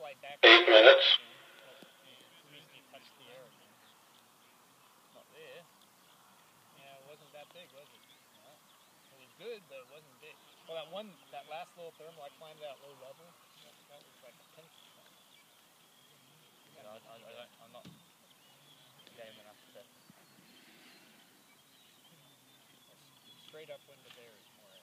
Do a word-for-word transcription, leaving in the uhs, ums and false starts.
flight back. Eight minutes. At least you touched the air again. Not there. Yeah, it wasn't that big, was it? No. It was good, but it wasn't big. Well, that one, that last little thermal, I climbed out low level. That, that was like a tenth of that. You know, I, I, I don't, I'm not game enough to. Straight upwind of there is more